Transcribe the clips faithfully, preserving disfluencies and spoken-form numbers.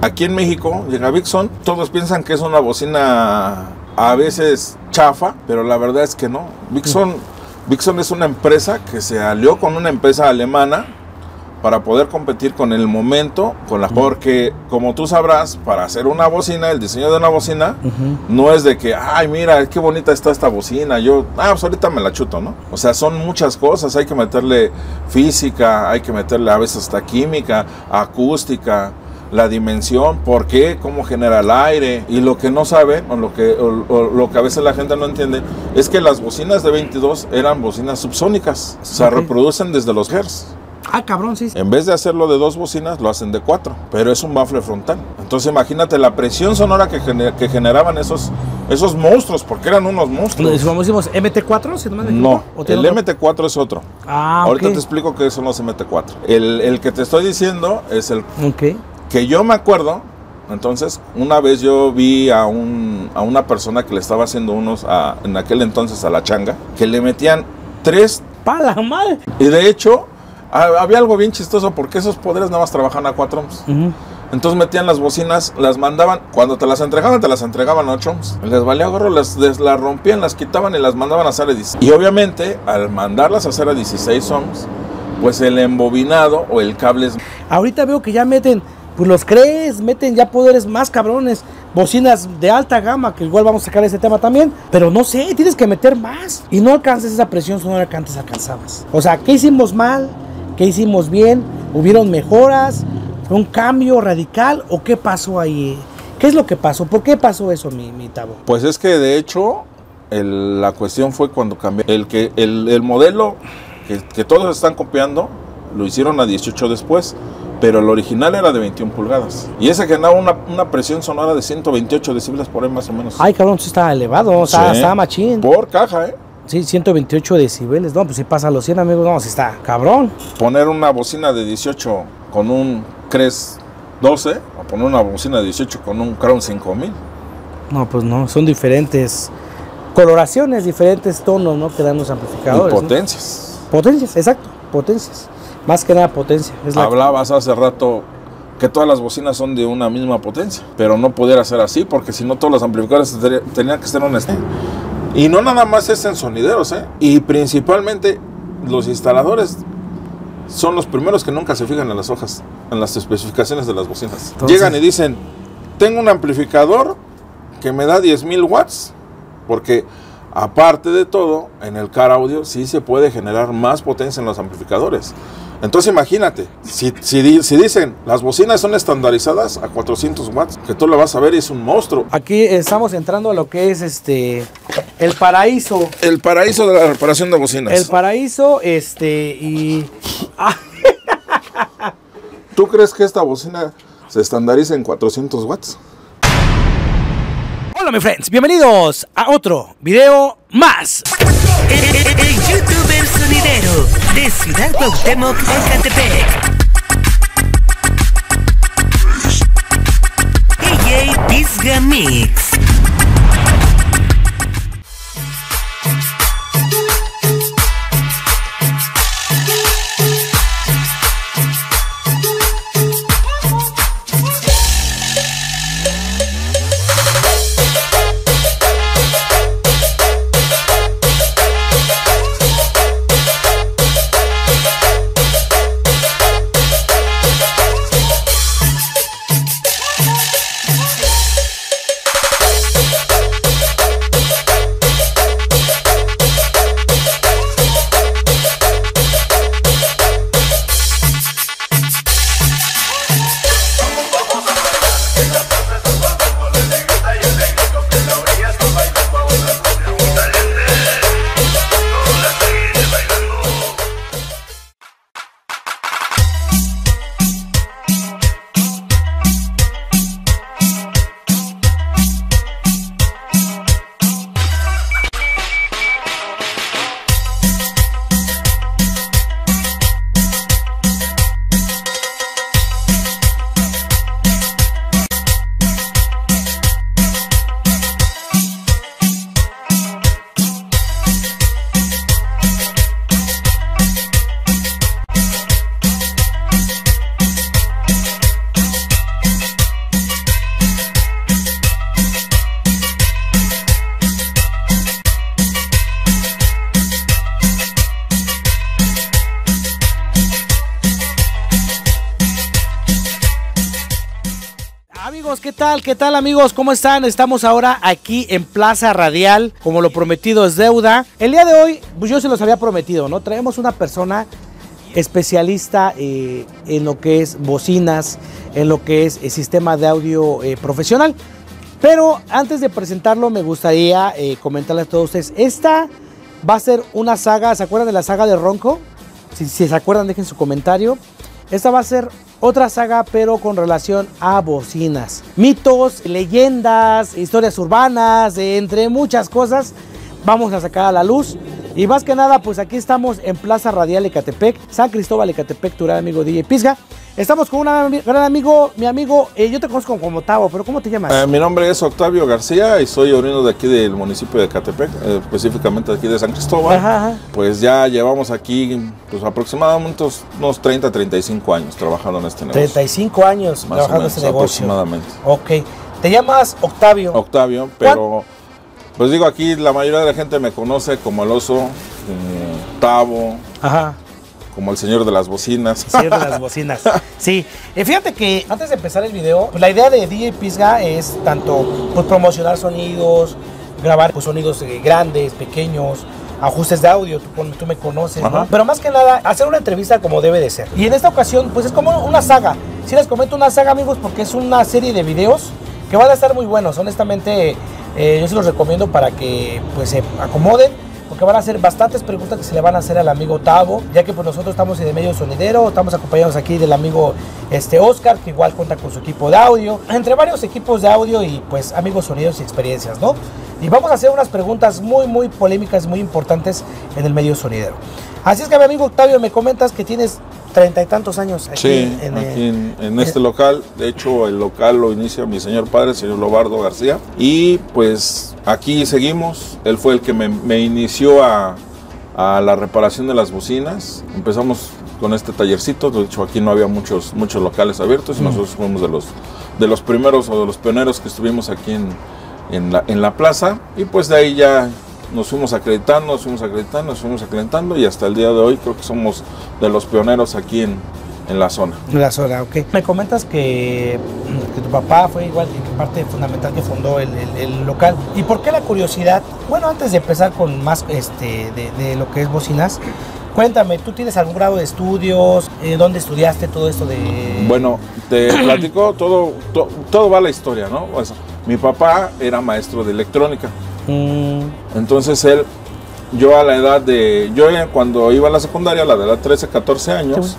Aquí en México llega Vixon, todos piensan que es una bocina a veces chafa, pero la verdad es que no. Vixon, Vixon es una empresa que se alió con una empresa alemana para poder competir con el momento, con la, porque como tú sabrás, para hacer una bocina, el diseño de una bocina, uh-huh. no es de que, ay, mira, qué bonita está esta bocina, yo, ah, pues ahorita me la chuto, ¿no? O sea, son muchas cosas, hay que meterle física, hay que meterle a veces hasta química, acústica, la dimensión, por qué, cómo genera el aire, y lo que no saben, o lo que, o, o lo que a veces la gente no entiende, es que las bocinas de veintidós eran bocinas subsónicas, o sea, okay. reproducen desde los hertz. Ah, cabrón, sí. En vez de hacerlo de dos bocinas, lo hacen de cuatro, pero es un bafle frontal. Entonces imagínate la presión sonora que, gener, que generaban esos, esos monstruos, porque eran unos monstruos. ¿Cómo decimos M T cuatro? ¿Si no, no el otro? M T cuatro es otro. Ah, ahorita okay. te explico qué son los M T cuatro. El, el que te estoy diciendo es el okay. que yo me acuerdo. Entonces, una vez yo vi a, un, a una persona que le estaba haciendo unos, a, en aquel entonces a la changa, que le metían tres... ¡Pala madre! Y de hecho... había algo bien chistoso porque esos poderes nada más trabajan a cuatro ohms. Uh-huh. Entonces metían las bocinas, las mandaban, cuando te las entregaban, te las entregaban a ocho ohms. Les valía gorro, las, les, las rompían, las quitaban y las mandaban a hacer a dieciséis. Y obviamente, al mandarlas a hacer a dieciséis ohms, pues el embobinado o el cable es... Ahorita veo que ya meten, pues los crees, meten ya poderes más cabrones, bocinas de alta gama, que igual vamos a sacar ese tema también, pero no sé, tienes que meter más y no alcances esa presión sonora que antes alcanzabas. O sea, ¿qué hicimos mal? ¿Qué hicimos bien? ¿Hubieron mejoras? ¿Fue un cambio radical? ¿O qué pasó ahí? ¿Qué es lo que pasó? ¿Por qué pasó eso, mi, mi Tavo? Pues es que de hecho, el, la cuestión fue cuando cambió. El, que, el, el modelo que, que todos están copiando, lo hicieron a dieciocho después, pero el original era de veintiuna pulgadas. Y ese generaba una, una presión sonora de ciento veintiocho decibeles por ahí más o menos. Ay, cabrón, sí estaba elevado, o sea, sí, estaba machín. Por caja, ¿eh? Sí, ciento veintiocho decibeles, no, pues si pasa los cien, amigos, no, si está cabrón. Poner una bocina de dieciocho con un Cres doce, o poner una bocina de dieciocho con un Crown cinco mil. No, pues no, son diferentes coloraciones, diferentes tonos, ¿no? Que dan los amplificadores. Y potencias. ¿No? Potencias, exacto, potencias. Más que nada potencia. Es la Hablabas que... hace rato que todas las bocinas son de una misma potencia, pero no pudiera ser así, porque si no todos los amplificadores tenían que ser un este. Y no nada más es en sonideros, ¿eh? Y principalmente los instaladores son los primeros que nunca se fijan en las hojas, en las especificaciones de las bocinas. Entonces, llegan y dicen, tengo un amplificador que me da diez mil watts, porque aparte de todo, en el car audio sí se puede generar más potencia en los amplificadores. Entonces imagínate, si, si, si dicen, las bocinas son estandarizadas a cuatrocientos watts, que tú lo vas a ver y es un monstruo. Aquí estamos entrando a lo que es este el paraíso. El paraíso de la reparación de bocinas. El paraíso, este, y... ¿Tú crees que esta bocina se estandariza en cuatrocientos watts? Hola, mis friends, bienvenidos a otro video más. El, el, el youtuber sonidero de Ciudad Cuauhtémoc, Ecatepec. D J Pisga Mix. Amigos, ¿qué tal? ¿Qué tal, amigos? ¿Cómo están? Estamos ahora aquí en Plaza Radial, como lo prometido es deuda. El día de hoy, pues yo se los había prometido, ¿no? Traemos una persona especialista eh, en lo que es bocinas, en lo que es el sistema de audio eh, profesional. Pero antes de presentarlo, me gustaría eh, comentarles a todos ustedes. Esta va a ser una saga, ¿se acuerdan de la saga de Ronco? Si, si se acuerdan, dejen su comentario. Esta va a ser otra saga, pero con relación a bocinas. Mitos, leyendas, historias urbanas, entre muchas cosas, vamos a sacar a la luz. Y más que nada, pues aquí estamos en Plaza Radial Ecatepec, San Cristóbal Ecatepec, tu gran amigo D J Pisga. Estamos con un gran amigo, mi amigo, eh, yo te conozco como Octavio, pero ¿cómo te llamas? Eh, mi nombre es Octavio García y soy oriundo de aquí del municipio de Ecatepec, eh, específicamente de aquí de San Cristóbal. Ajá, ajá. Pues ya llevamos aquí pues, aproximadamente unos treinta, treinta y cinco años trabajando en este negocio. treinta y cinco años más trabajando en este negocio. Aproximadamente. Ok. ¿Te llamas Octavio? Octavio, pero pues digo, aquí la mayoría de la gente me conoce como el oso, como Tavo. Ajá. Como el señor de las bocinas. El señor de las bocinas. Sí. Eh, fíjate que antes de empezar el video, pues, la idea de D J Pisga es tanto pues, promocionar sonidos, grabar pues, sonidos eh, grandes, pequeños, ajustes de audio, tú, tú me conoces, ¿no? Pero más que nada, hacer una entrevista como debe de ser. Y en esta ocasión, pues es como una saga. Sí les comento una saga, amigos, porque es una serie de videos que van a estar muy buenos. Honestamente, eh, yo se los recomiendo para que pues se acomoden, porque van a hacer bastantes preguntas que se le van a hacer al amigo Tavo, ya que pues nosotros estamos en el medio sonidero, estamos acompañados aquí del amigo este Oscar, que igual cuenta con su equipo de audio, entre varios equipos de audio y pues amigos sonidos y experiencias, ¿no? Y vamos a hacer unas preguntas muy muy polémicas, muy importantes en el medio sonidero. Así es que mi amigo Octavio, me comentas que tienes treinta y tantos años aquí, sí, en, aquí en, en este eh, local. De hecho, el local lo inicia mi señor padre, el señor Lobardo García. Y pues aquí seguimos. Él fue el que me, me inició a, a la reparación de las bocinas. Empezamos con este tallercito. De hecho, aquí no había muchos, muchos locales abiertos. Y mm. nosotros fuimos de los, de los primeros o de los pioneros que estuvimos aquí en, en, la, en la plaza. Y pues de ahí ya nos fuimos acreditando, nos fuimos acreditando, nos fuimos acreditando y hasta el día de hoy creo que somos de los pioneros aquí en, en la zona. En la zona, ok. Me comentas que, que tu papá fue igual que parte fundamental que fundó el, el, el local. ¿Y por qué la curiosidad? Bueno, antes de empezar con más este, de, de lo que es bocinas, cuéntame, ¿tú tienes algún grado de estudios? Eh, ¿Dónde estudiaste todo esto de...? Bueno, te platico, todo, to, todo va a la historia, ¿no? Pues, mi papá era maestro de electrónica. Mm. Entonces él, yo a la edad de, yo cuando iba a la secundaria, a la de edad trece, catorce años,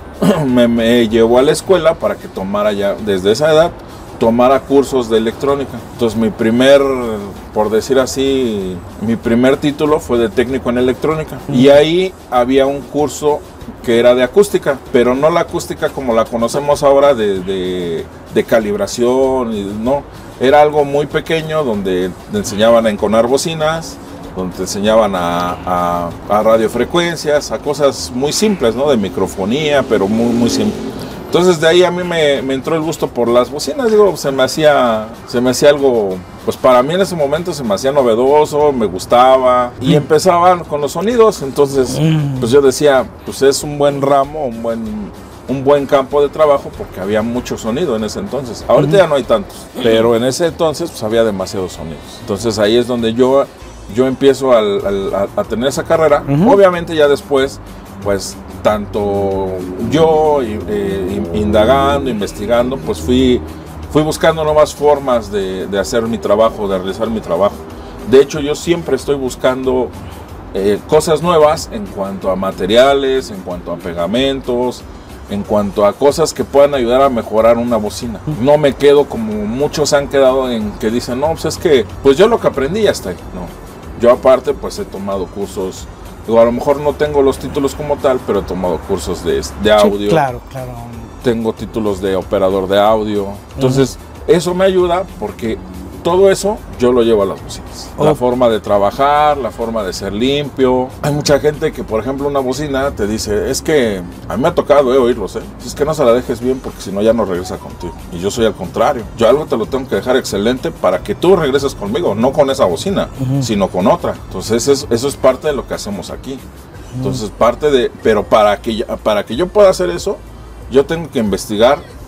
me, me llevó a la escuela para que tomara ya, desde esa edad, tomara cursos de electrónica. Entonces mi primer, por decir así, mi primer título fue de técnico en electrónica. Mm. Y ahí había un curso que era de acústica, pero no la acústica como la conocemos ahora de, de, de calibración, y no. Era algo muy pequeño donde te enseñaban a enconar bocinas, donde te enseñaban a, a, a radiofrecuencias, a cosas muy simples, ¿no? De microfonía, pero muy, muy simple. Entonces de ahí a mí me, me entró el gusto por las bocinas, digo, se me hacía, se me hacía algo, pues para mí en ese momento se me hacía novedoso, me gustaba y empezaban con los sonidos, entonces pues yo decía, pues es un buen ramo, un buen... un buen campo de trabajo porque había mucho sonido en ese entonces. Ahorita uh-huh. ya no hay tantos, pero en ese entonces pues había demasiados sonidos. Entonces ahí es donde yo, yo empiezo al, al, a, a tener esa carrera. Uh-huh. Obviamente ya después, pues tanto yo eh, indagando, investigando, pues fui, fui buscando nuevas formas de, de hacer mi trabajo, de realizar mi trabajo. De hecho, yo siempre estoy buscando eh, cosas nuevas en cuanto a materiales, en cuanto a pegamentos, en cuanto a cosas que puedan ayudar a mejorar una bocina. No me quedo como muchos han quedado en que dicen, no, pues es que, pues yo lo que aprendí ya está ahí. No, yo aparte pues he tomado cursos, digo, a lo mejor no tengo los títulos como tal, pero he tomado cursos de, de audio. Sí, claro, claro. Tengo títulos de operador de audio. Entonces, uh-huh. eso me ayuda porque todo eso yo lo llevo a las bocinas. Oh. La forma de trabajar, la forma de ser limpio. Hay mucha gente que, por ejemplo, una bocina te dice, es que a mí me ha tocado eh, oírlos, ¿eh? Es que no se la dejes bien porque si no ya no regresa contigo. Y yo soy al contrario. Yo algo te lo tengo que dejar excelente para que tú regreses conmigo, no con esa bocina, uh-huh. sino con otra. Entonces eso es, eso es parte de lo que hacemos aquí. Uh-huh. Entonces parte de, pero para que, para que yo pueda hacer eso, yo tengo que investigar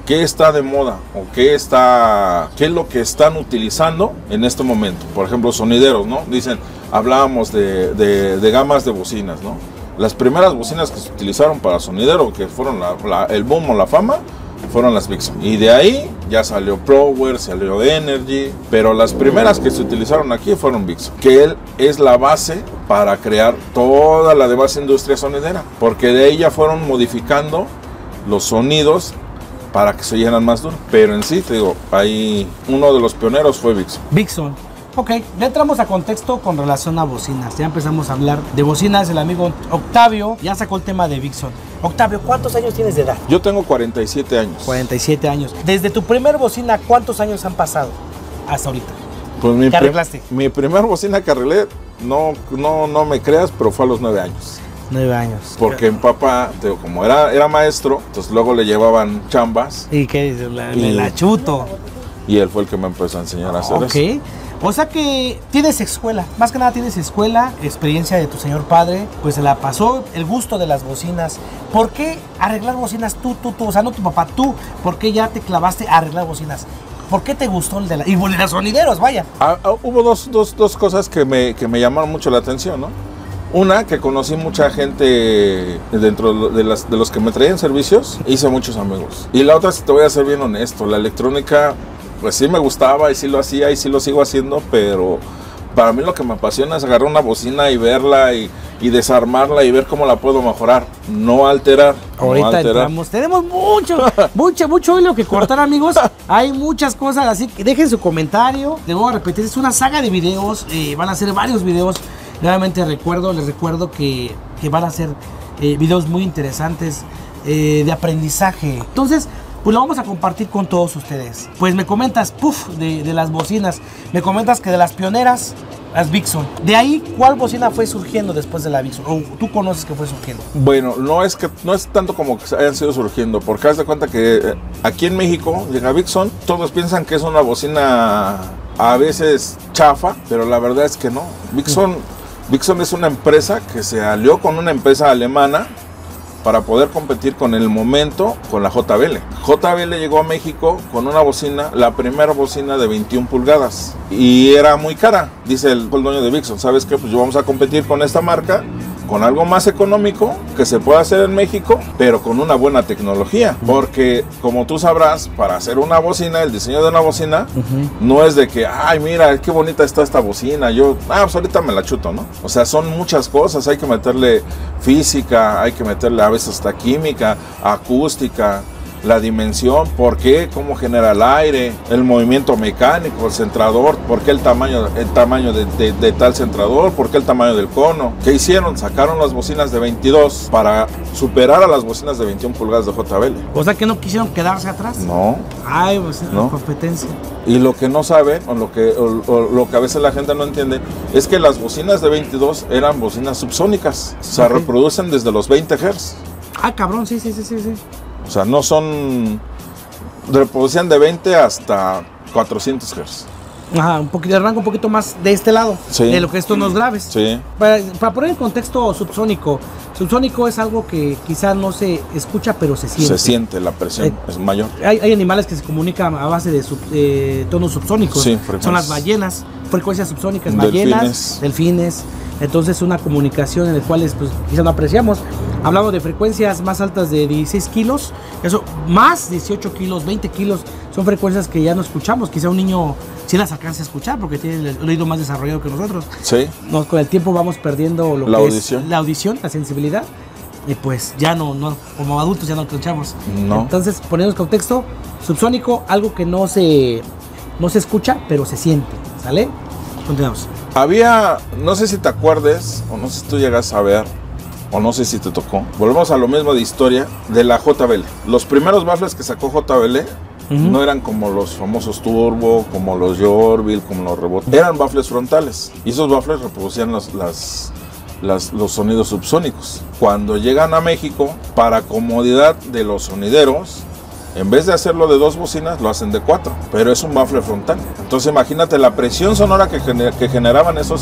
qué está de moda o qué está, qué es lo que están utilizando en este momento. Por ejemplo, sonideros, ¿no? Dicen, hablábamos de, de, de gamas de bocinas, ¿no? Las primeras bocinas que se utilizaron para sonidero, que fueron la, la, el boom o la fama, fueron las Vixon. Y de ahí ya salió Power, salió Energy, pero las primeras que se utilizaron aquí fueron Vixon, que él es la base para crear toda la demás industria sonidera, porque de ahí ya fueron modificando los sonidos para que se oyeran más duros. Pero en sí, te digo, ahí uno de los pioneros fue Vixon. Vixon. Ok, ya entramos a contexto con relación a bocinas. Ya empezamos a hablar de bocinas. El amigo Octavio ya sacó el tema de Vixon. Octavio, ¿cuántos años tienes de edad? Yo tengo cuarenta y siete años. cuarenta y siete años. Desde tu primer bocina, ¿cuántos años han pasado hasta ahorita? Pues mi, ¿Qué arreglaste? Mi primer bocina que arreglé, no, no, no me creas, pero fue a los nueve años. Nueve años. Porque mi papá, te digo, como era, era maestro, entonces luego le llevaban chambas. ¿Y qué dices? La, y, la chuto. Y él fue el que me empezó a enseñar a hacer Ok. eso. O sea que tienes escuela, más que nada tienes escuela, experiencia de tu señor padre, pues se la pasó, el gusto de las bocinas. ¿Por qué arreglar bocinas tú, tú, tú? O sea, no tu papá, tú. ¿Por qué ya te clavaste a arreglar bocinas? ¿Por qué te gustó el de la... y de los sonideros, vaya? Ah, ah, hubo dos, dos, dos cosas que me, que me llamaron mucho la atención, ¿no? Una, que conocí mucha gente dentro de, las, de los que me traían servicios, hice muchos amigos. Y la otra, si te voy a ser bien honesto, la electrónica... Pues sí me gustaba y sí lo hacía y sí lo sigo haciendo, pero para mí lo que me apasiona es agarrar una bocina y verla y, y desarmarla y ver cómo la puedo mejorar, no alterar. Ahorita no alterar. entramos, tenemos mucho, mucho, mucho hilo que cortar, amigos. Hay muchas cosas, así que dejen su comentario. Les voy a repetir, es una saga de videos, eh, van a ser varios videos. Nuevamente recuerdo, les recuerdo que, que van a ser eh, videos muy interesantes eh, de aprendizaje. Entonces, pues lo vamos a compartir con todos ustedes. Pues me comentas, puff, de, de las bocinas. Me comentas que de las pioneras, las Vixon. De ahí, ¿cuál bocina fue surgiendo después de la Vixon? ¿O tú conoces que fue surgiendo? Bueno, no es que no es tanto como que hayan sido surgiendo, porque haz de cuenta que eh, aquí en México llega Vixon, todos piensan que es una bocina a veces chafa, pero la verdad es que no. Vixon, Vixon es una empresa que se alió con una empresa alemana para poder competir con el momento con la J B L. J B L llegó a México con una bocina, la primera bocina de veintiuna pulgadas, y era muy cara. Dice el, el dueño de Vixon, ¿sabes qué? Pues yo vamos a competir con esta marca, con algo más económico, que se pueda hacer en México, pero con una buena tecnología. Porque, como tú sabrás, para hacer una bocina, el diseño de una bocina, uh-huh. no es de que, ay, mira, qué bonita está esta bocina, yo, ah, pues ahorita me la chuto, ¿no? O sea, son muchas cosas, hay que meterle física, hay que meterle a veces hasta química, acústica, la dimensión, por qué, cómo genera el aire, el movimiento mecánico, el centrador, por qué el tamaño, el tamaño de, de, de tal centrador, por qué el tamaño del cono. ¿Qué hicieron? Sacaron las bocinas de veintidós para superar a las bocinas de veintiuna pulgadas de J B L. O sea que no quisieron quedarse atrás. No. Ay, pues es no. la competencia. Y lo que no saben, o lo que, o, o lo que a veces la gente no entiende, es que las bocinas de veintidós eran bocinas subsónicas. Se okay. reproducen desde los veinte hertz. Ah, cabrón, sí, sí, sí, sí, sí. O sea, no son... reproducían de veinte hasta cuatrocientos hertz. Ajá, un poquito, arranca un poquito más de este lado, sí. de lo que estos nos graves. Sí. Para, para poner en contexto subsónico, subsónico es algo que quizás no se escucha, pero se siente. Se siente, la presión eh, es mayor. Hay, hay animales que se comunican a base de sub, eh, tonos subsónicos. Sí, son las ballenas, frecuencias subsónicas, ballenas, delfines. delfines. Entonces una comunicación en la cual pues, quizás no apreciamos. Hablamos de frecuencias más altas de dieciséis kilos, eso más dieciocho kilos, veinte kilos, son frecuencias que ya no escuchamos. Quizá un niño sí las alcance a escuchar porque tiene el oído más desarrollado que nosotros. Sí. Nos, con el tiempo vamos perdiendo lo la que audición. es la audición, la sensibilidad, y pues ya no, no, como adultos ya no escuchamos. No. Entonces, poniendo en contexto, subsónico, algo que no se, no se escucha, pero se siente, ¿sale? Continuamos. Había, no sé si te acuerdes, o no sé si tú llegas a ver, o no sé si te tocó. Volvemos a lo mismo de historia de la J B L. Los primeros baffles que sacó J B L uh-huh. no eran como los famosos Turbo, como los Yorville, como los Rebot. Eran baffles frontales. Y esos baffles reproducían los, las, las, los sonidos subsónicos. Cuando llegan a México, para comodidad de los sonideros, en vez de hacerlo de dos bocinas, lo hacen de cuatro, pero es un baffle frontal. Entonces imagínate la presión sonora que, gener, que generaban esos,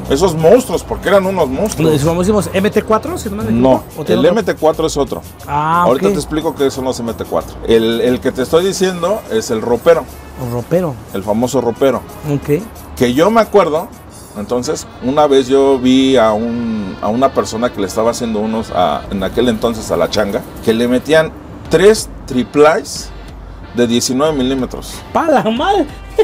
Esos monstruos, porque eran unos monstruos. ¿Cómo decimos? ¿M T cuatro? Si no, me no, el otro? M T cuatro es otro. Ah, ahorita okay. te explico que son los M T cuatro. El, el que te estoy diciendo es el ropero. El ropero. El famoso ropero. Ok. Que yo me acuerdo, entonces, una vez yo vi a, un, a una persona que le estaba haciendo unos, a, en aquel entonces a la changa, que le metían tres triplies de diecinueve milímetros. ¡Pala madre!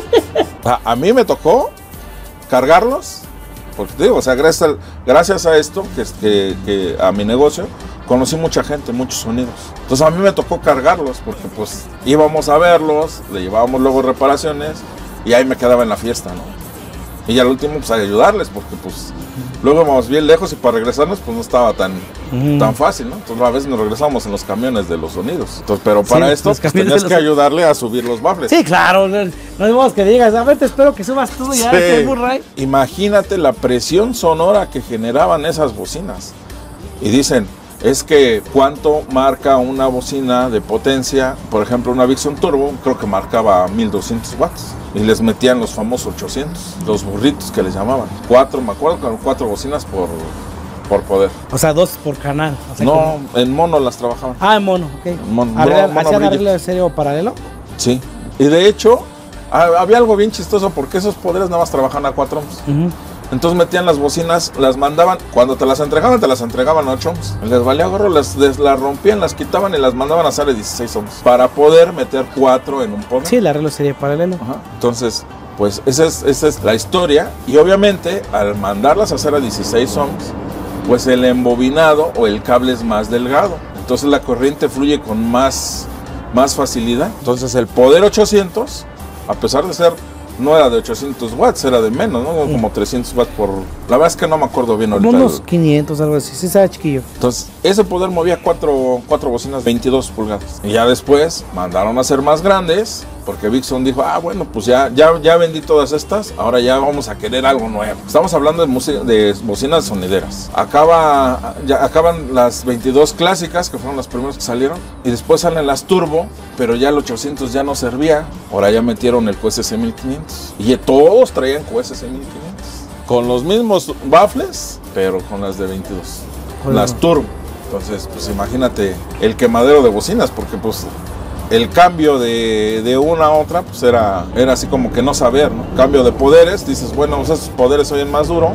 A, a mí me tocó cargarlos, porque te digo, o sea, gracias a, gracias a esto, que, que, que a mi negocio, conocí mucha gente, muchos sonidos. Entonces a mí me tocó cargarlos, porque pues íbamos a verlos, le llevábamos luego reparaciones, y ahí me quedaba en la fiesta, ¿no? Y al último, pues, a ayudarles, porque, pues, luego íbamos bien lejos y para regresarnos, pues, no estaba tan, mm. tan fácil, ¿no? Entonces, a veces nos regresamos en los camiones de los sonidos. Entonces, pero para sí, esto, pues, tenías los... que ayudarle a subir los baffles. Sí, claro. No, no digamos que digas, a ver, te espero que subas tú ya. Sí. Imagínate la presión sonora que generaban esas bocinas. Y dicen, es que cuánto marca una bocina de potencia, por ejemplo, una Vixon Turbo, creo que marcaba mil doscientos watts. Y les metían los famosos ochocientos, los burritos que les llamaban. Cuatro, me acuerdo que eran cuatro bocinas por, por poder. O sea, dos por canal. O sea, no, como... en mono las trabajaban. Ah, en mono, ok. En mono, Arregla, no, mono ¿hacían arreglo de serie paralelo? Sí. Y de hecho, había algo bien chistoso porque esos poderes nada más trabajaban a cuatro ohms. Uh-huh. Entonces metían las bocinas, las mandaban, cuando te las entregaban, te las entregaban a ocho ohms. Les valía gorro, las, les, las rompían, las quitaban y las mandaban a hacer a dieciséis ohms. Para poder meter cuatro en un poder. Sí, el arreglo sería paralelo. Ajá. Entonces, pues esa es, esa es la historia. Y obviamente, al mandarlas a hacer a dieciséis ohms, pues el embobinado o el cable es más delgado. Entonces la corriente fluye con más, más facilidad. Entonces el poder ochocientos, a pesar de ser... no era de ochocientos watts, era de menos, ¿no? Como trescientos watts por... La verdad es que no me acuerdo bien ahorita. Como unos quinientos, algo así, sí estaba chiquillo. Entonces, ese poder movía cuatro, cuatro bocinas veintidós pulgadas. Y ya después mandaron a hacer más grandes, porque Vixon dijo, ah, bueno, pues ya, ya, ya vendí todas estas, ahora ya vamos a querer algo nuevo. Estamos hablando de, música, de bocinas sonideras. Acaba, ya acaban las veintidós clásicas, que fueron las primeras que salieron, y después salen las turbo, pero ya el ochocientos ya no servía. Ahora ya metieron el Q S C mil quinientos. Y todos traían Q S C mil quinientos. Con los mismos baffles, pero con las de veintidós. Bueno. Las turbo. Entonces, pues imagínate el quemadero de bocinas, porque pues el cambio de, de una a otra, pues era, era así como que no saber, ¿no? Cambio de poderes, dices, bueno, pues esos poderes oyen más duro,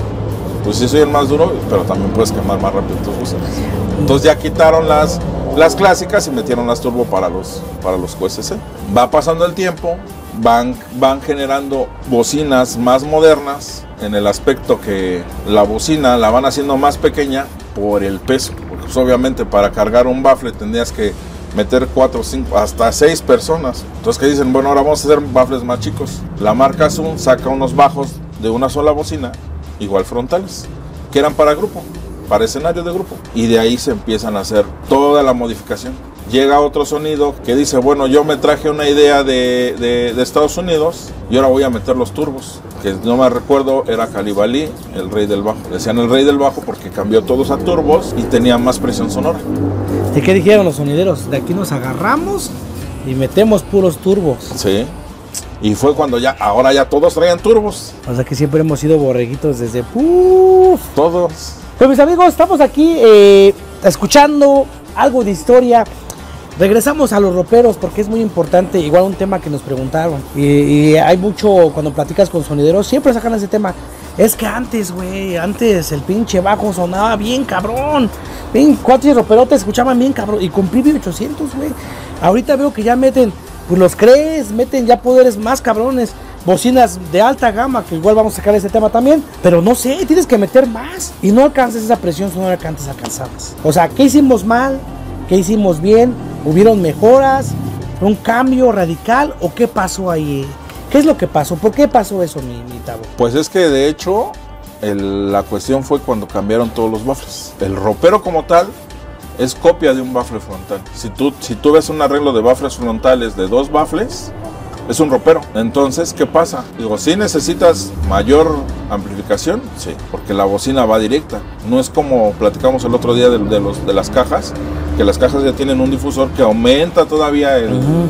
pues sí se oyen más duro, pero también puedes quemar más rápido tus bocinas. Entonces ya quitaron las, las clásicas y metieron las turbo para los, para los Q S C. Va pasando el tiempo, van, van generando bocinas más modernas, en el aspecto que la bocina la van haciendo más pequeña por el peso, porque pues obviamente para cargar un baffle tendrías que meter cuatro, cinco, hasta seis personas. Entonces que dicen, bueno, ahora vamos a hacer baffles más chicos. La marca Zoom saca unos bajos de una sola bocina, igual frontales, que eran para grupo, para escenario de grupo. Y de ahí se empiezan a hacer toda la modificación. Llega otro sonido que dice, bueno, yo me traje una idea de, de, de Estados Unidos y ahora voy a meter los turbos. Que no me recuerdo, era Calibalí, el rey del bajo. Decían el rey del bajo porque cambió todos a turbos y tenía más presión sonora. ¿De qué dijeron los sonideros? De aquí nos agarramos y metemos puros turbos. Sí. Y fue cuando ya, ahora ya todos traían turbos. O sea que siempre hemos sido borreguitos desde... ¡Uf! Todos. Pues mis amigos, estamos aquí eh, escuchando algo de historia. Regresamos a los roperos porque es muy importante, igual un tema que nos preguntaron. Y, y hay mucho, cuando platicas con sonideros, siempre sacan ese tema. Es que antes, güey, antes el pinche bajo sonaba bien cabrón. Ven, cuatro roperotes escuchaban bien cabrón. Y con P B ochocientos, güey. Ahorita veo que ya meten, pues los crees, meten ya poderes más cabrones. Bocinas de alta gama, que igual vamos a sacar ese tema también. Pero no sé, tienes que meter más. Y no alcances esa presión sonora que antes alcanzabas. O sea, ¿qué hicimos mal? ¿Qué hicimos bien? ¿Hubieron mejoras? ¿Un cambio radical? ¿O qué pasó ahí? ¿Qué es lo que pasó? ¿Por qué pasó eso, mi, mi Tavo? Pues es que de hecho, el, la cuestión fue cuando cambiaron todos los baffles. El ropero como tal es copia de un baffle frontal. Si tú, si tú ves un arreglo de baffles frontales de dos baffles, es un ropero. Entonces, ¿qué pasa? Digo, ¿sí necesitas mayor amplificación? Sí, porque la bocina va directa. No es como platicamos el otro día de, de, los, de las cajas, que las cajas ya tienen un difusor que aumenta todavía el, uh-huh.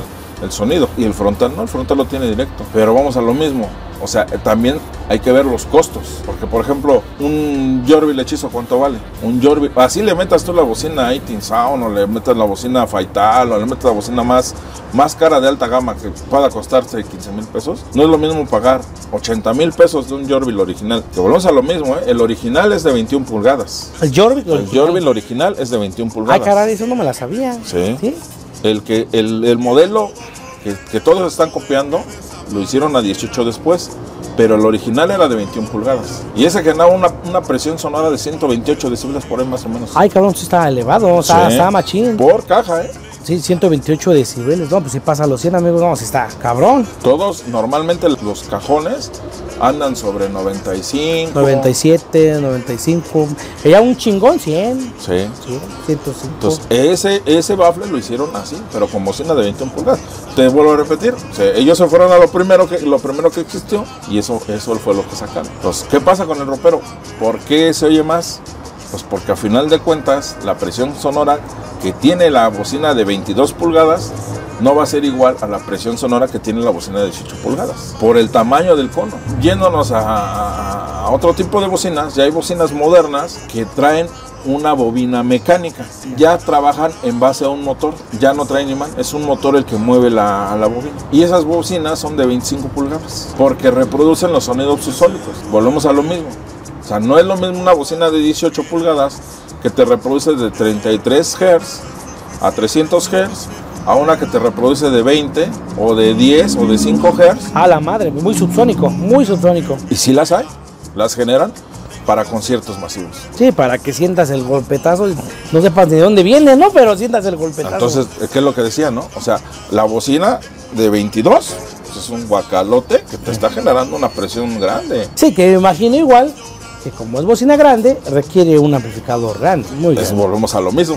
el sonido. Y el frontal no, el frontal lo tiene directo. Pero vamos a lo mismo. O sea, también hay que ver los costos. Porque, por ejemplo, un Jorvil hechizo, ¿cuánto vale? Un Jorvil, así le metas tú la bocina eighteen Sound, o le metas la bocina Faital, o le metas la bocina más, más cara de alta gama que pueda costarse quince mil pesos. No es lo mismo pagar ochenta mil pesos de un Jorvil original. Que volvemos a lo mismo, ¿eh? El original es de veintiuna pulgadas. ¿El Jorvil? El Jorvil original es de veintiuna pulgadas. Ay, caray, eso no me la sabía. Sí. ¿Sí? El, que, el, el modelo que, que todos están copiando lo hicieron a dieciocho después, pero el original era de veintiuna pulgadas. Y ese generaba una, una presión sonora de ciento veintiocho decibeles por ahí más o menos. Ay, cabrón, sí está elevado, está, Sí. está machín. Por caja, ¿eh? Sí, ciento veintiocho decibeles, no, pues si pasa a los cien, amigos, no, si está cabrón. Todos, normalmente los cajones andan sobre noventa y cinco. noventa y siete, noventa y cinco, ya un chingón, cien, Sí. cien, ciento cinco. Entonces, ese, ese baffle lo hicieron así, pero con bocina de veintiuna pulgadas. Te vuelvo a repetir, o sea, ellos se fueron a lo primero que, lo primero que existió y eso, eso fue lo que sacaron. Entonces, ¿qué pasa con el ropero? ¿Por qué se oye más? Pues porque a final de cuentas, la presión sonora que tiene la bocina de veintidós pulgadas no va a ser igual a la presión sonora que tiene la bocina de dieciocho pulgadas, por el tamaño del cono. Yéndonos a, a, a otro tipo de bocinas, ya hay bocinas modernas que traen una bobina mecánica, ya trabajan en base a un motor, ya no traen imán, es un motor el que mueve la, la bobina. Y esas bocinas son de veinticinco pulgadas, porque reproducen los sonidos subsónicos. Volvemos a lo mismo. O sea, no es lo mismo una bocina de dieciocho pulgadas que te reproduce de treinta y tres hertz a trescientos hertz a una que te reproduce de veinte o de diez o de cinco hertz. A la madre, muy subsónico, muy subsónico. Y sí las hay, las generan para conciertos masivos. Sí, para que sientas el golpetazo, y no sepas de dónde viene, ¿no? Pero sientas el golpetazo. Entonces, ¿qué es lo que decía, no? O sea, la bocina de veintidós pues es un guacalote que te está generando una presión grande. Sí, que me imagino igual que como es bocina grande, requiere un amplificador grande, muy Pues grande. volvemos a lo mismo.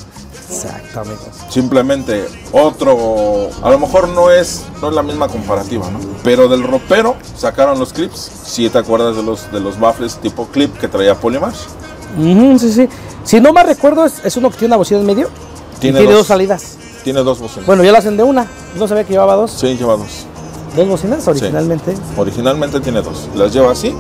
Exacto, amigos. Simplemente otro, a lo mejor no es, no es la misma comparativa, ¿no? Pero del ropero sacaron los clips. Si te acuerdas de los, de los baffles tipo clip que traía Polymarch. Ujú, sí, sí. Si no me recuerdo, es, es uno que tiene una bocina en medio. Tiene y tiene dos. dos salidas. Tiene dos bocinas. Bueno, ya lo hacen de una. No sabía que llevaba dos. Sí, lleva dos. Dos bocinas originalmente. Originalmente tiene dos. Las lleva así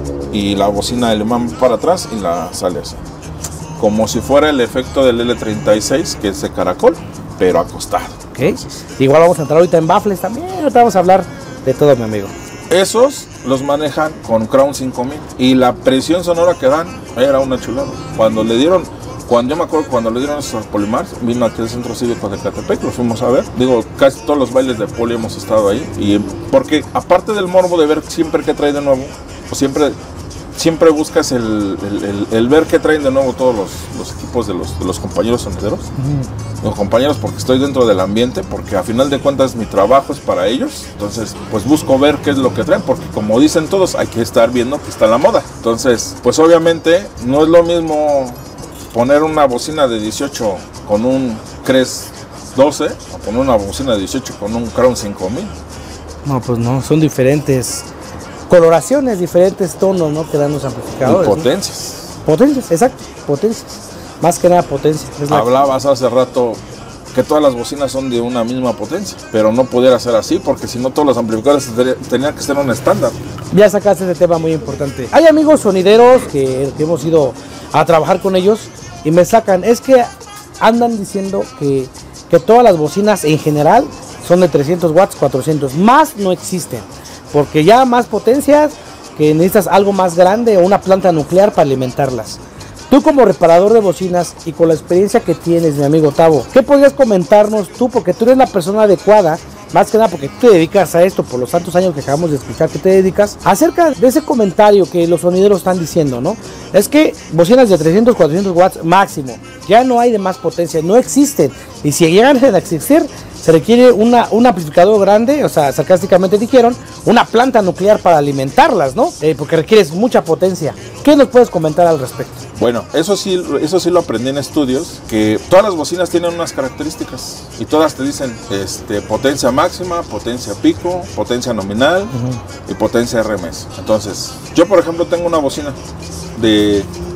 y la bocina alemán para atrás y la sale así. Como si fuera el efecto del L treinta y seis, que es de caracol, pero acostado. Ok. Igual vamos a entrar ahorita en baffles también. Ahorita vamos a hablar de todo, mi amigo. Esos los manejan con Crown cinco mil y la presión sonora que dan era una chulada. Cuando le dieron, cuando yo me acuerdo cuando le dieron esos Polymarch, vino aquí al Centro Cívico de Ecatepec, lo fuimos a ver. Digo, casi todos los bailes de Poli hemos estado ahí. Y porque aparte del morbo de ver siempre que trae de nuevo, pues siempre, siempre buscas el, el, el, el ver qué traen de nuevo todos los, los equipos de los, de los compañeros sonideros. Uh-huh. Los compañeros porque estoy dentro del ambiente, porque a final de cuentas mi trabajo es para ellos. Entonces, pues busco ver qué es lo que traen, porque como dicen todos, hay que estar viendo que está la moda. Entonces, pues obviamente no es lo mismo poner una bocina de dieciocho con un Crest doce o poner una bocina de dieciocho con un Crown cinco mil. No, pues no, son diferentes coloraciones, diferentes tonos, ¿no? Que dan los amplificadores. Y potencias. ¿No? Potencias, exacto, potencias. Más que nada potencia. Es la... Hablabas hace rato que todas las bocinas son de una misma potencia, pero no pudiera ser así porque si no todos los amplificadores tenían que ser un estándar. Ya sacaste ese tema muy importante. Hay amigos sonideros que, que hemos ido a trabajar con ellos y me sacan, es que andan diciendo que, que todas las bocinas en general son de trescientos watts, cuatrocientos, más no existen, porque ya más potencias que necesitas algo más grande o una planta nuclear para alimentarlas. Tú como reparador de bocinas y con la experiencia que tienes, mi amigo Tavo, ¿qué podrías comentarnos tú? Porque tú eres la persona adecuada, más que nada porque tú te dedicas a esto por los tantos años que acabamos de explicar que te dedicas, acerca de ese comentario que los sonideros están diciendo, ¿no? Es que bocinas de trescientos, cuatrocientos watts máximo, ya no hay de más potencia, no existen. Y si llegan a existir, se requiere una, un amplificador grande, o sea, sarcásticamente dijeron, una planta nuclear para alimentarlas, ¿no? Eh, porque requieres mucha potencia. ¿Qué nos puedes comentar al respecto? Bueno, eso sí, eso sí lo aprendí en estudios, que todas las bocinas tienen unas características y todas te dicen este, potencia máxima, potencia pico, potencia nominal uh-huh. y potencia R M S. Entonces, yo por ejemplo tengo una bocina de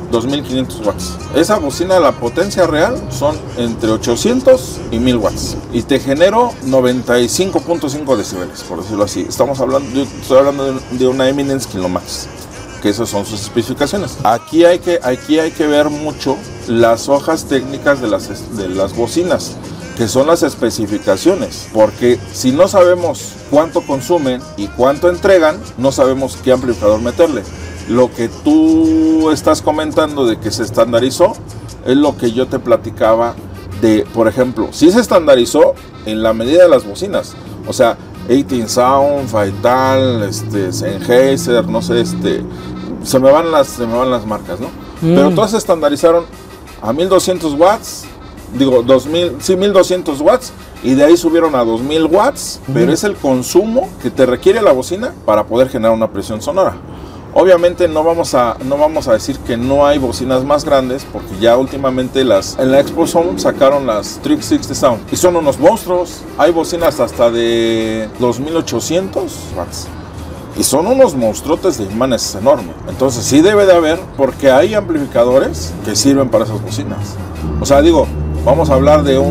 dos mil quinientos watts. Esa bocina, la potencia real son entre ochocientos y mil watts. Y te genero noventa y cinco punto cinco decibeles, por decirlo así. Estamos hablando, yo estoy hablando de, de una Eminence Kilomax, que esas son sus especificaciones. Aquí hay que, aquí hay que ver mucho las hojas técnicas de las, de las bocinas, que son las especificaciones, porque si no sabemos cuánto consumen y cuánto entregan, no sabemos qué amplificador meterle. Lo que tú estás comentando de que se estandarizó es lo que yo te platicaba de, por ejemplo, si se estandarizó en la medida de las bocinas, o sea, eighteen Sound, Faital, este, Sennheiser, no sé, este, se me van las, se me van las marcas, ¿no? Mm. Pero todas se estandarizaron a mil doscientos watts, digo, dos mil, sí, mil doscientos watts, y de ahí subieron a dos mil watts, mm. pero es el consumo que te requiere la bocina para poder generar una presión sonora. Obviamente no vamos a no vamos a decir que no hay bocinas más grandes, porque ya últimamente las en la Expo Sound sacaron las Trix sesenta Sound y son unos monstruos. Hay bocinas hasta de dos mil ochocientos watts y son unos monstruotes de imanes enormes. Entonces sí debe de haber, porque hay amplificadores que sirven para esas bocinas. O sea, digo, vamos a hablar de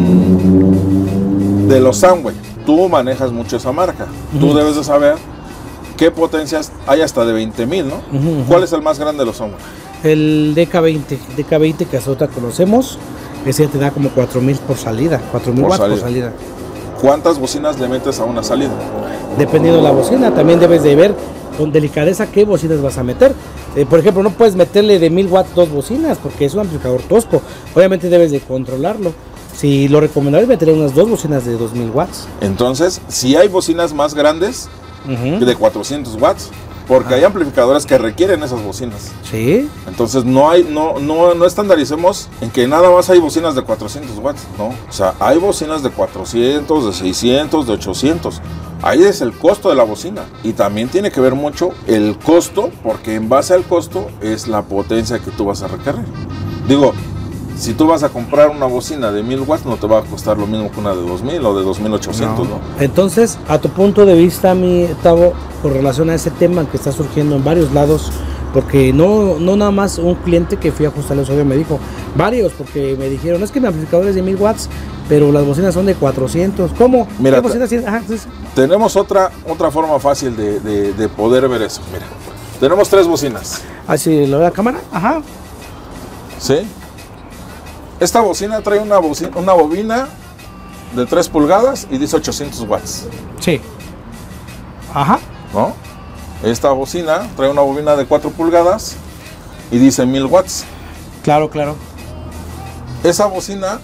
un de los Soundwave. Tú manejas mucho esa marca. Uh-huh. Tú debes de saber qué potencias hay, hasta de veinte mil, ¿no? Uh-huh. ¿Cuál es el más grande de los Soundwave? El D K veinte, D K veinte que hasta ahorita conocemos, ese te da como cuatro mil por salida, cuatro mil watts por salida. ¿Cuántas bocinas le metes a una salida? Dependiendo de la bocina, también debes de ver con delicadeza qué bocinas vas a meter. Eh, por ejemplo, no puedes meterle de mil watts dos bocinas porque es un amplificador tosco. Obviamente debes de controlarlo. Si lo recomendable es meter unas dos bocinas de dos mil watts. Entonces, si hay bocinas más grandes, uh-huh, de cuatrocientos watts, porque ah. hay amplificadores que requieren esas bocinas. Sí. Entonces no hay, no, no, no estandaricemos en que nada más hay bocinas de cuatrocientos watts, no. O sea, hay bocinas de cuatrocientos, de seiscientos, de ochocientos. Ahí es el costo de la bocina. Y también tiene que ver mucho el costo, porque en base al costo es la potencia que tú vas a requerir. Digo, si tú vas a comprar una bocina de mil watts, no te va a costar lo mismo que una de dos mil o de dos mil ochocientos, ¿no? ¿no? Entonces, a tu punto de vista, mi Tavo, con relación a ese tema que está surgiendo en varios lados, porque no, no nada más un cliente que fui a ajustarle el audio me dijo, varios, porque me dijeron, es que mi amplificador es de mil watts, pero las bocinas son de cuatrocientos. ¿Cómo? Mira, ¿Qué bocinas tienen? Ajá, sí. Tenemos otra, otra forma fácil de, de, de poder ver eso. Mira, tenemos tres bocinas. Así, ¿lo ve la cámara? Ajá. ¿Sí? Esta bocina trae una, bocina, una bobina de tres pulgadas y dice ochocientos watts. Sí. Ajá. ¿No? Esta bocina trae una bobina de cuatro pulgadas y dice mil watts. Claro, claro. Esa bocina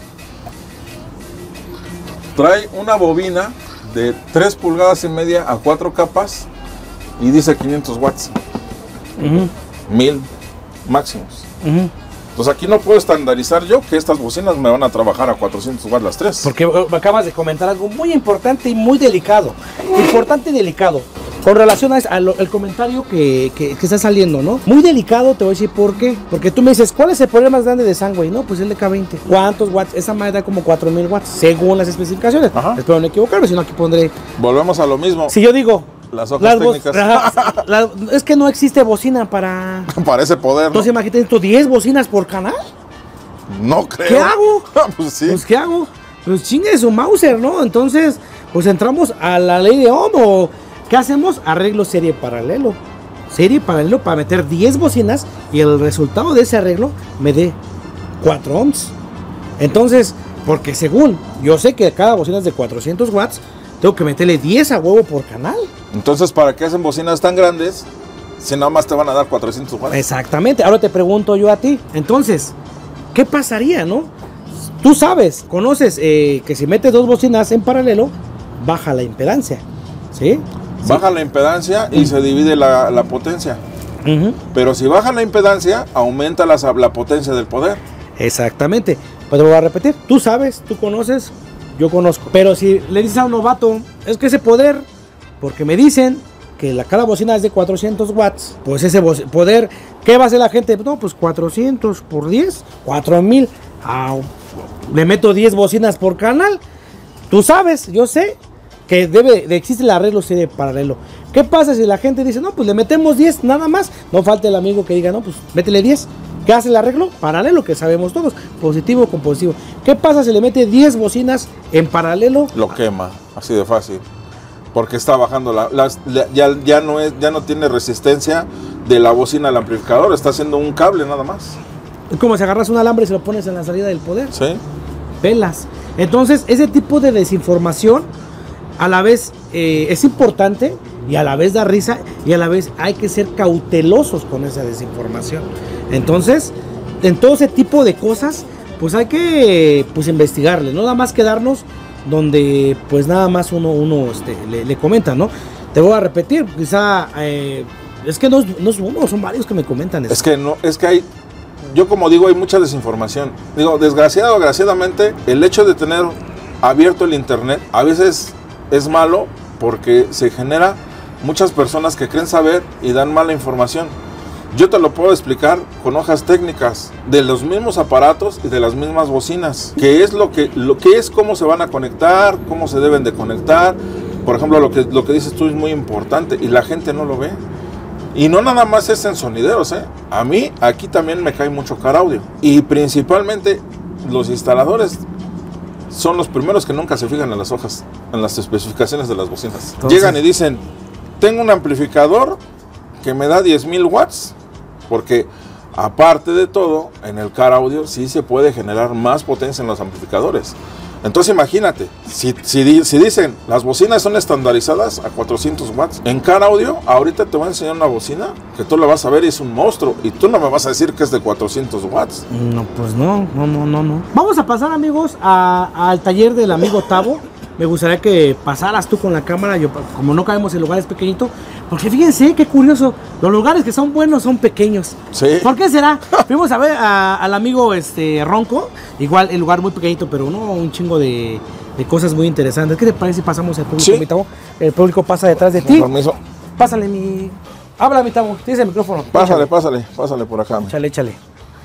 trae una bobina de tres pulgadas y media a cuatro capas y dice quinientos watts. Uh-huh. mil máximos. Uh-huh. Entonces aquí no puedo estandarizar yo que estas bocinas me van a trabajar a cuatrocientos watts las tres. Porque me acabas de comentar algo muy importante y muy delicado. Importante y delicado. Con relación al comentario que, que, que está saliendo, ¿no? Muy delicado, te voy a decir por qué. Porque tú me dices, ¿cuál es el problema más grande de Soundwave? No, pues el D K veinte. ¿Cuántos watts? Esa madre da como cuatro mil watts, según las especificaciones. Ajá. Espero no equivocarme, si no aquí pondré... Volvemos a lo mismo. Si yo digo... Las hojas las técnicas. La, la, es que no existe bocina para... para ese poder, ¿no? Entonces imagínate, ¿tú diez bocinas por canal? No creo. ¿Qué hago? Pues sí. Pues ¿qué hago? Pues chingue su Mauser, ¿no? Entonces, pues entramos a la ley de Ohm o... ¿Qué hacemos? Arreglo serie paralelo. Serie paralelo para meter diez bocinas y el resultado de ese arreglo me dé cuatro ohms. Entonces, porque según yo sé que cada bocina es de cuatrocientos watts, tengo que meterle diez a huevo por canal. Entonces, ¿para qué hacen bocinas tan grandes si nada más te van a dar cuatrocientos watts? Exactamente. Ahora te pregunto yo a ti. Entonces, ¿qué pasaría, no? Tú sabes, conoces eh, que si metes dos bocinas en paralelo, baja la impedancia. ¿Sí? Baja sí. la impedancia y uh-huh. se divide la, la potencia. Uh-huh. Pero si baja la impedancia, aumenta la, la potencia del poder. Exactamente. Pues te voy a repetir. Tú sabes, tú conoces, yo conozco. Pero si le dices a un novato, es que ese poder, porque me dicen que la cada bocina es de cuatrocientos watts, pues ese poder, ¿qué va a hacer la gente? No, pues cuatrocientos por diez, cuatro mil. Ah, le meto diez bocinas por canal. Tú sabes, yo sé que debe de existir el arreglo serie paralelo. ¿Qué pasa si la gente dice, no, pues le metemos diez nada más? No falta el amigo que diga, no, pues métele diez. ¿Qué hace el arreglo? Paralelo, que sabemos todos, positivo con positivo. ¿Qué pasa si le mete diez bocinas en paralelo? Lo quema, así de fácil. Porque está bajando la, la, la ya, ya no es, ya no tiene resistencia de la bocina al amplificador, está haciendo un cable nada más. Es como si agarras un alambre y se lo pones en la salida del poder. Sí. Pelas. Entonces, ese tipo de desinformación a la vez eh, es importante y a la vez da risa y a la vez hay que ser cautelosos con esa desinformación. Entonces, en todo ese tipo de cosas, pues hay que pues investigarle, no nada más quedarnos donde pues nada más uno, uno este, le, le comenta, ¿no? Te voy a repetir, quizá eh, es que no es, no es uno, son varios que me comentan eso. Es que no, es que hay, yo como digo, hay mucha desinformación. Digo, desgraciado o desgraciadamente, el hecho de tener abierto el internet a veces es malo porque se genera muchas personas que creen saber y dan mala información. Yo te lo puedo explicar con hojas técnicas de los mismos aparatos y de las mismas bocinas. ¿Qué es lo que, lo que es, cómo se van a conectar, cómo se deben de conectar? Por ejemplo, lo que, lo que dices tú es muy importante y la gente no lo ve. Y no nada más es en sonideros, ¿eh? A mí aquí también me cae mucho car audio. Y principalmente los instaladores son los primeros que nunca se fijan en las hojas, en las especificaciones de las bocinas. Entonces, llegan y dicen, tengo un amplificador que me da diez mil watts, porque aparte de todo, en el car audio sí se puede generar más potencia en los amplificadores. Entonces imagínate, si, si, si dicen, las bocinas son estandarizadas a cuatrocientos watts, en car audio, ahorita te voy a enseñar una bocina que tú la vas a ver y es un monstruo, y tú no me vas a decir que es de cuatrocientos watts. No, pues no, no, no, no, no. Vamos a pasar, amigos, a, al taller del amigo Tavo. Me gustaría que pasaras tú con la cámara, yo, como no cabemos en lugares pequeñitos, porque fíjense, qué curioso, los lugares que son buenos son pequeños. Sí. ¿Por qué será? Fuimos a ver a, al amigo este Ronco, igual el lugar muy pequeñito, pero no, un chingo de, de cosas muy interesantes. ¿Qué te parece si pasamos al público, sí. mi Tavo? El público pasa detrás de Con ti. permiso. Pásale mi... Habla, mi Tavo, tienes el micrófono. Pásale, pásale, pásale por acá. Échale, échale.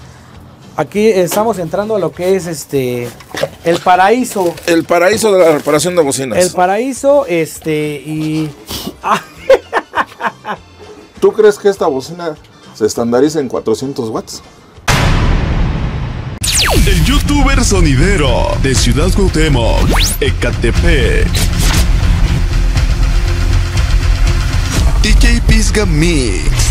Aquí estamos entrando a lo que es este el paraíso. El paraíso de la reparación de bocinas. El paraíso, este, y. Ah. ¿Tú crees que esta bocina se estandariza en cuatrocientos watts? El youtuber sonidero de Ciudad Cuauhtémoc, Ecatepec. D J Pisga Mix.